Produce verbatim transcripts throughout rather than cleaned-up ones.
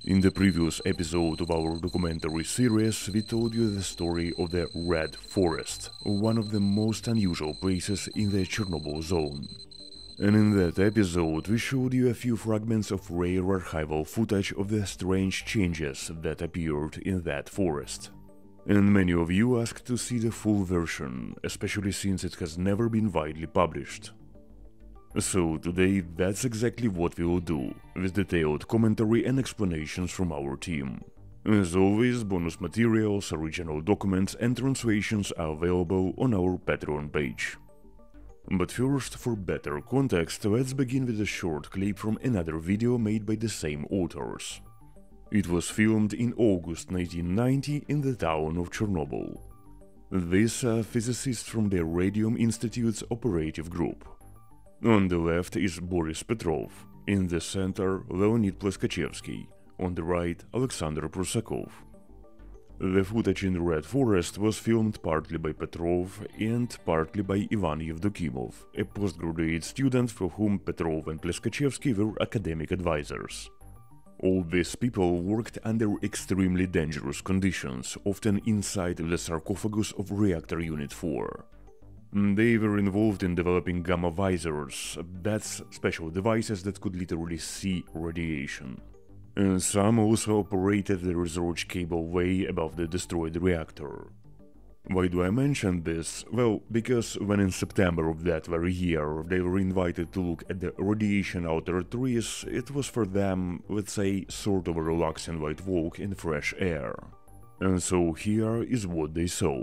In the previous episode of our documentary series, we told you the story of the Red Forest, one of the most unusual places in the Chernobyl zone. And in that episode, we showed you a few fragments of rare archival footage of the strange changes that appeared in that forest. And many of you asked to see the full version, especially since it has never been widely published. So today that's exactly what we will do, with detailed commentary and explanations from our team. As always, bonus materials, original documents and translations are available on our Patreon page. But first, for better context, let's begin with a short clip from another video made by the same authors. It was filmed in August nineteen ninety in the town of Chernobyl. These are physicists from the Radium Institute's operative group. On the left is Boris Petrov, in the center Leonid Pleskachevsky, on the right Alexander Prusakov. The footage in the Red Forest was filmed partly by Petrov and partly by Ivan Yevdokimov, a postgraduate student for whom Petrov and Pleskachevsky were academic advisors. All these people worked under extremely dangerous conditions, often inside the Sarcophagus of Reactor Unit four. They were involved in developing gamma visors, that's special devices that could literally see radiation. And some also operated the research cable way above the destroyed reactor. Why do I mention this? Well, because when in September of that very year they were invited to look at the radiation-outer trees, it was for them, let's say, sort of a relaxing white walk in fresh air. And so here is what they saw.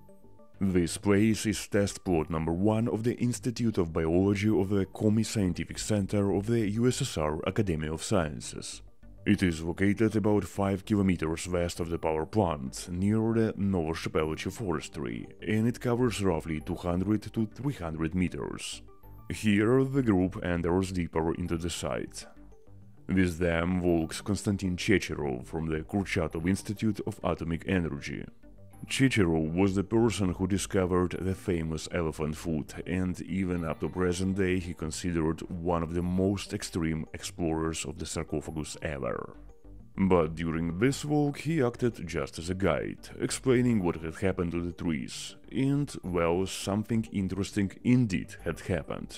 This place is test plot number one of the Institute of Biology of the Komi Scientific Center of the U S S R Academy of Sciences. It is located about five kilometers west of the power plant, near the Novoshepelche forestry, and it covers roughly two hundred to three hundred meters. Here the group enters deeper into the site. With them walks Konstantin Checherov from the Kurchatov Institute of Atomic Energy. Checherov was the person who discovered the famous elephant foot, and even up to present day he considered one of the most extreme explorers of the sarcophagus ever. But during this walk he acted just as a guide, explaining what had happened to the trees, and, well, something interesting indeed had happened.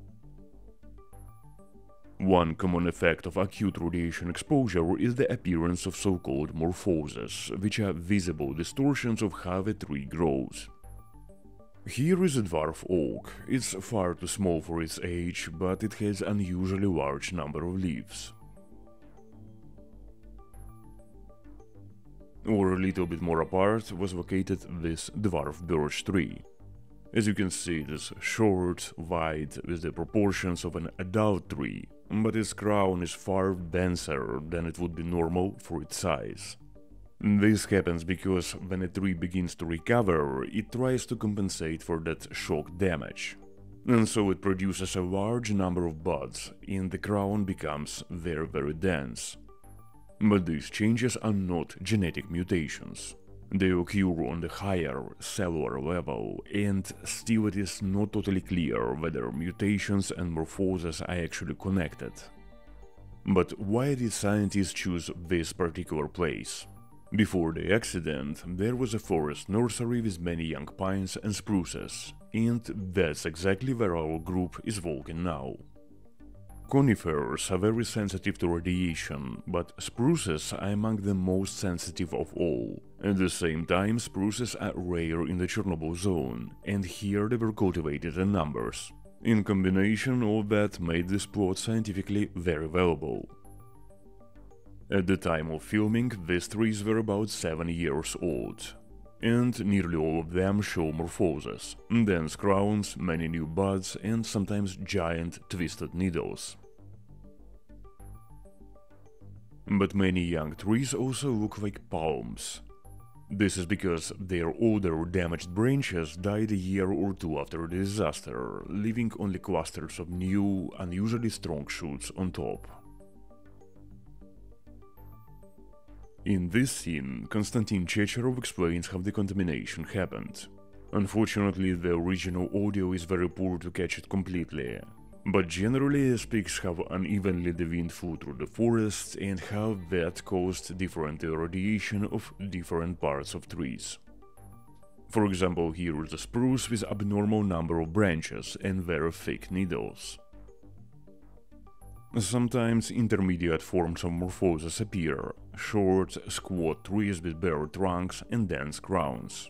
One common effect of acute radiation exposure is the appearance of so-called morphoses, which are visible distortions of how a tree grows. Here is a dwarf oak. It's far too small for its age, but it has an unusually large number of leaves. Or a little bit more apart was located this dwarf birch tree. As you can see, it is short, wide, with the proportions of an adult tree, but its crown is far denser than it would be normal for its size. This happens because when a tree begins to recover, it tries to compensate for that shock damage. And so it produces a large number of buds, and the crown becomes very very dense. But these changes are not genetic mutations. They occur on the higher cellular level, and still it is not totally clear whether mutations and morphoses are actually connected. But why did scientists choose this particular place? Before the accident, there was a forest nursery with many young pines and spruces, and that's exactly where our group is walking now. Conifers are very sensitive to radiation, but spruces are among the most sensitive of all. At the same time, spruces are rare in the Chernobyl zone, and here they were cultivated in numbers. In combination, all that made this plot scientifically very valuable. At the time of filming, these trees were about seven years old, and nearly all of them show morphoses, dense crowns, many new buds, and sometimes giant twisted needles. But many young trees also look like palms. This is because their older damaged branches died a year or two after the disaster, leaving only clusters of new, unusually strong shoots on top. In this scene, Konstantin Checherov explains how the contamination happened. Unfortunately, the original audio is very poor to catch it completely, But generally, peaks have unevenly the wind flow through the forest and how that caused different irradiation of different parts of trees. For example, here is a spruce with abnormal number of branches and very thick needles. Sometimes intermediate forms of morphoses appear, short, squat trees with bare trunks and dense crowns.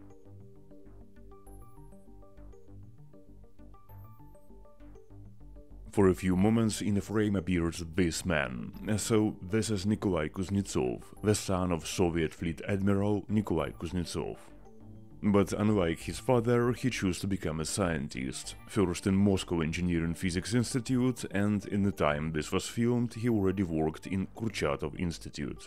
For a few moments in the frame appears this man, so this is Nikolai Kuznetsov, the son of Soviet Fleet Admiral Nikolai Kuznetsov. But unlike his father, he chose to become a scientist, first in Moscow Engineering Physics Institute, and in the time this was filmed he already worked in Kurchatov Institute.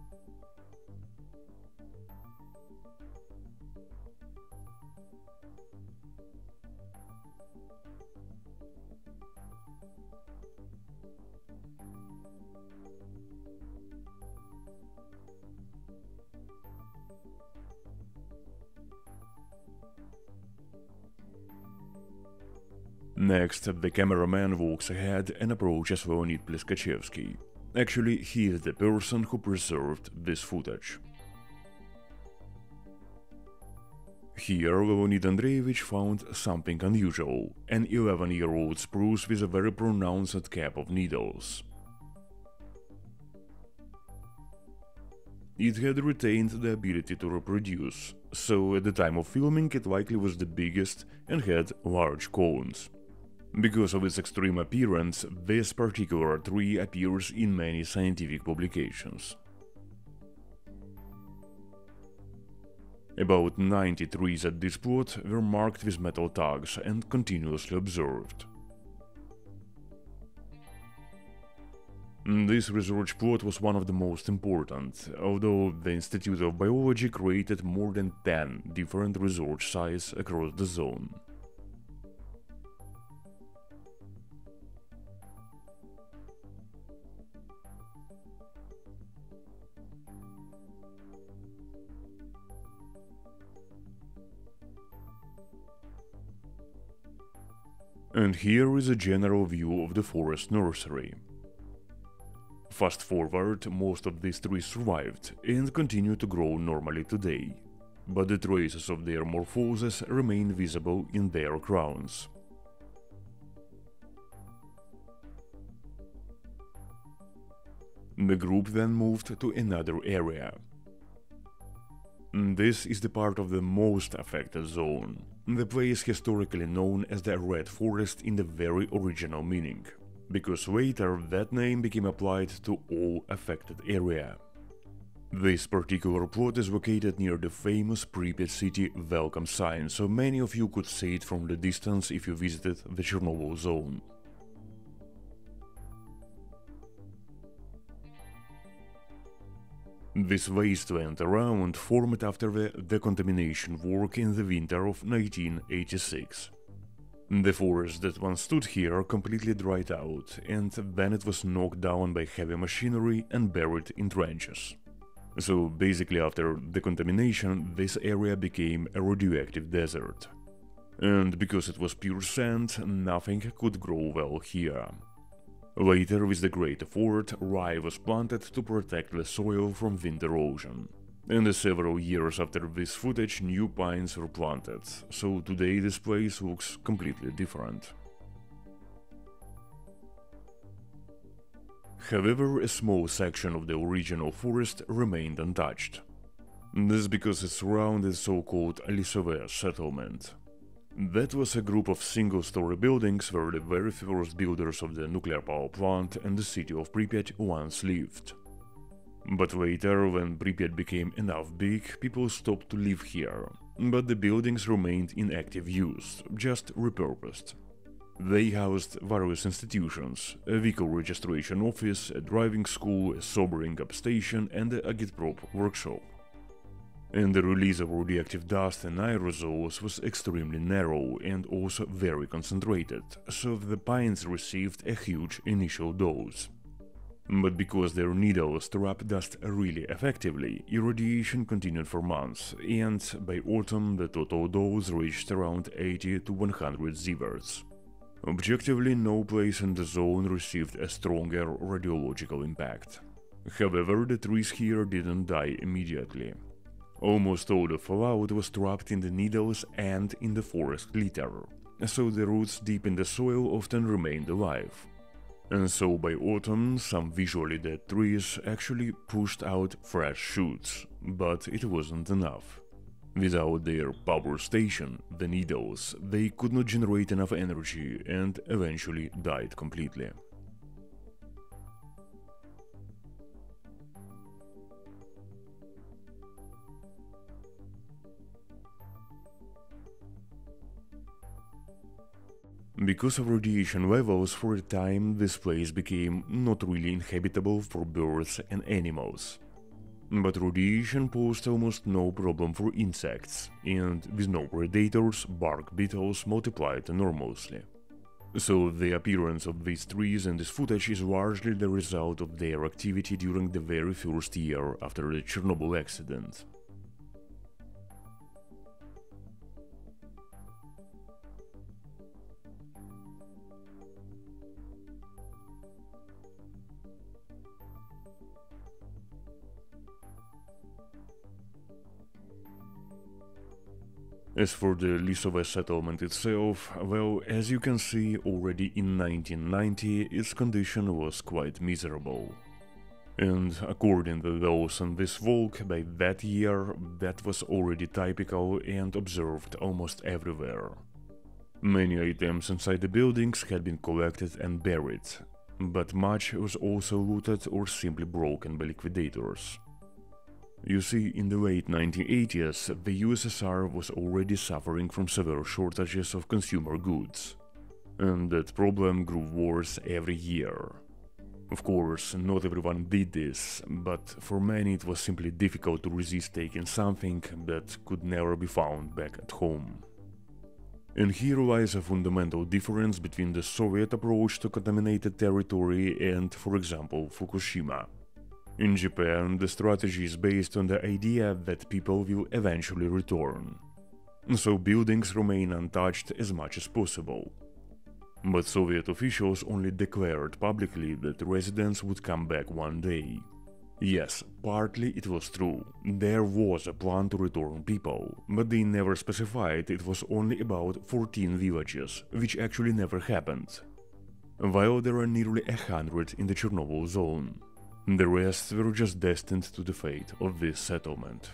Next, the cameraman walks ahead and approaches Leonid Pleskachevsky. Actually, he is the person who preserved this footage. Here, Leonid Andreevich found something unusual, an eleven-year-old spruce with a very pronounced cap of needles. It had retained the ability to reproduce, so at the time of filming it likely was the biggest and had large cones. Because of its extreme appearance, this particular tree appears in many scientific publications. About ninety trees at this plot were marked with metal tags and continuously observed. This research plot was one of the most important, although the Institute of Biology created more than ten different research sites across the zone. And here is a general view of the forest nursery. Fast forward, most of these trees survived and continue to grow normally today, but the traces of their morphoses remain visible in their crowns. The group then moved to another area. This is the part of the most affected zone, the place historically known as the Red Forest in the very original meaning, because later that name became applied to all affected area. This particular plot is located near the famous Pripyat city welcome sign, so many of you could see it from the distance if you visited the Chernobyl zone. This wasteland around formed after the decontamination work in the winter of nineteen eighty-six. The forest that once stood here completely dried out, and then it was knocked down by heavy machinery and buried in trenches. So basically after decontamination, this area became a radioactive desert. And because it was pure sand, nothing could grow well here. Later, with the great effort, rye was planted to protect the soil from wind erosion. And several years after this footage, new pines were planted, so today this place looks completely different. However, a small section of the original forest remained untouched. This because it surrounded the so-called Lisove settlement. That was a group of single-story buildings where the very first builders of the nuclear power plant and the city of Pripyat once lived. But later, when Pripyat became enough big, people stopped to live here, but the buildings remained in active use, just repurposed. They housed various institutions, a vehicle registration office, a driving school, a sobering-up station and a agitprop workshop. And the release of radioactive dust and aerosols was extremely narrow and also very concentrated, so the pines received a huge initial dose. But because their needles trap dust really effectively, irradiation continued for months, and by autumn the total dose reached around eighty to one hundred sieverts. Objectively, no place in the zone received a stronger radiological impact. However, the trees here didn't die immediately. Almost all the fallout was trapped in the needles and in the forest litter, so the roots deep in the soil often remained alive. And so by autumn, some visually dead trees actually pushed out fresh shoots, but it wasn't enough. Without their power station, the needles, they could not generate enough energy and eventually died completely. Because of radiation levels, for a time this place became not really inhabitable for birds and animals. But radiation posed almost no problem for insects, and with no predators, bark beetles multiplied enormously. So the appearance of these trees in this footage is largely the result of their activity during the very first year after the Chernobyl accident. As for the Lisove settlement itself, well, as you can see, already in nineteen ninety its condition was quite miserable. And according to those on this vlog, by that year that was already typical and observed almost everywhere. Many items inside the buildings had been collected and buried, but much was also looted or simply broken by liquidators. You see, in the late nineteen eighties, the U S S R was already suffering from severe shortages of consumer goods, and that problem grew worse every year. Of course, not everyone did this, but for many it was simply difficult to resist taking something that could never be found back at home. And here lies a fundamental difference between the Soviet approach to contaminated territory and, for example, Fukushima. In Japan, the strategy is based on the idea that people will eventually return, so buildings remain untouched as much as possible. But Soviet officials only declared publicly that residents would come back one day. Yes, partly it was true, there was a plan to return people, but they never specified it was only about fourteen villages, which actually never happened, while there are nearly a hundred in the Chernobyl zone. The rest were just destined to the fate of this settlement.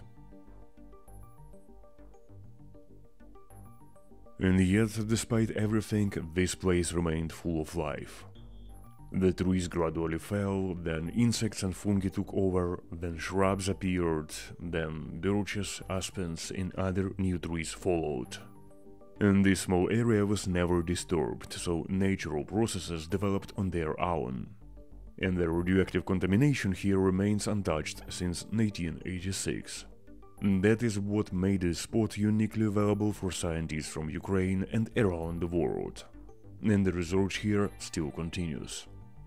And yet, despite everything, this place remained full of life. The trees gradually fell, then insects and fungi took over, then shrubs appeared, then birches, aspens and other new trees followed. And this small area was never disturbed, so natural processes developed on their own. And the radioactive contamination here remains untouched since nineteen eighty-six. That is what made this spot uniquely valuable for scientists from Ukraine and around the world. And the research here still continues.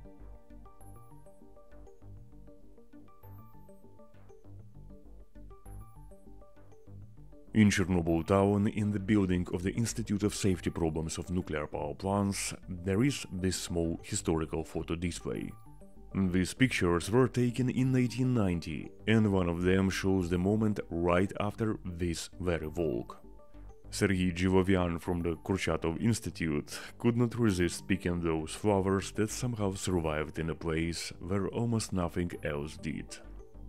In Chernobyl town, in the building of the Institute of Safety Problems of Nuclear Power Plants, there is this small historical photo display. These pictures were taken in nineteen ninety, and one of them shows the moment right after this very vlog. Sergei Jivovian from the Kurchatov Institute could not resist picking those flowers that somehow survived in a place where almost nothing else did.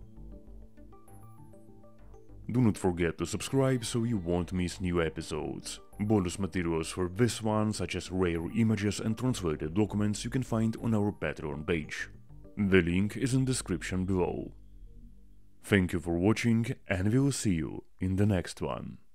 Do not forget to subscribe so you won't miss new episodes. Bonus materials for this one, such as rare images and translated documents, you can find on our Patreon page. The link is in the description below. Thank you for watching, and we'll see you in the next one.